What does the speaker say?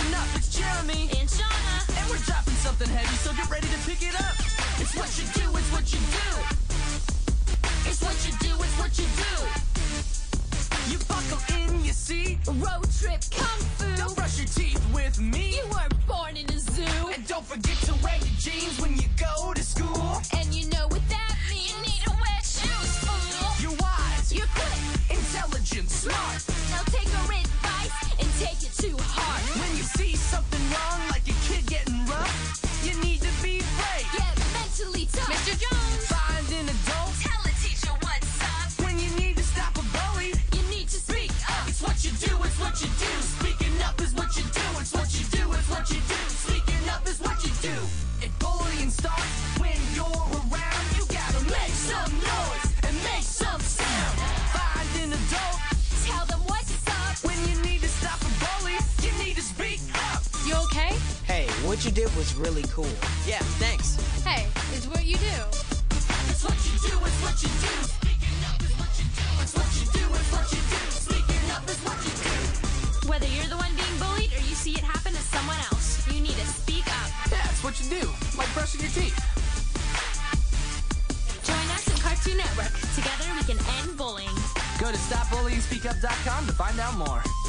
Listen up, it's Jeremy and Shauna, and we're dropping something heavy, so get ready to pick it up. It's what you do, it's what you do. It's what you do, it's what you do. You buckle in, you see. road trip kung fu. Don't brush your teeth with me. You weren't born in a zoo. And don't forget to wear your jeans when you go to school. And you know what that means. You need to wear shoes, fool. You're wise, You're quick. intelligent, smart. Now take our advice and take it to heart. When you see something wrong, like a kid getting rough, you need to be brave. Get mentally tough. Mr. Jones, Find an adult tell a teacher what's up. when you need to stop a bully. You need to speak up. It's what you do, it's what you do. Speaking up is what you do. It's what you do, it's what you do. Speaking up is what you do. And bullying starts when you're around. You gotta make some noise and make some sound. Find an adult Tell them what's up. when you need to stop a bully. You need to speak up. You okay? Hey, what you did was really cool. Yeah, thanks. Hey, it's what you do. It's what you do, it's what you do. Speaking up is what you do. It's what you do, it's what you do. Speaking up is what you do. Whether you're the one being bullied or you see it happen to someone else, you need to speak up. Yeah, it's what you do. Like brushing your teeth. Join us in Cartoon Network. Together we can end bullying. Go to stopbullying.speakup.com to find out more.